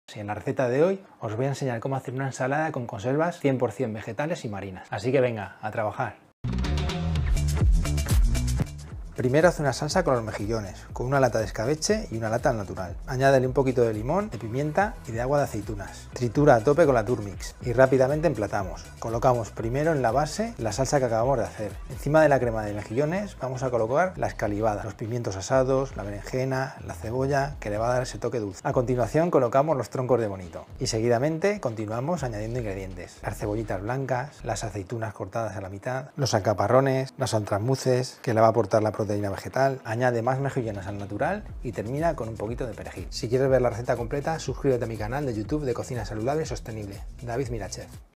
En la receta de hoy os voy a enseñar cómo hacer una ensalada con conservas 100% vegetales y marinas. Así que venga, a trabajar. Primero haz una salsa con los mejillones, con una lata de escabeche y una lata al natural. Añádele un poquito de limón, de pimienta y de agua de aceitunas. Tritura a tope con la turmix y rápidamente emplatamos. Colocamos primero en la base la salsa que acabamos de hacer. Encima de la crema de mejillones vamos a colocar la escalivada, los pimientos asados, la berenjena, la cebolla, que le va a dar ese toque dulce. A continuación colocamos los troncos de bonito y seguidamente continuamos añadiendo ingredientes. Las cebollitas blancas, las aceitunas cortadas a la mitad, los alcaparrones, las altramuces, que le va a aportar la proteína vegetal. Añade más mejillones al natural y termina con un poquito de perejil. Si quieres ver la receta completa, suscríbete a mi canal de YouTube de cocina saludable y sostenible, David Mirachef.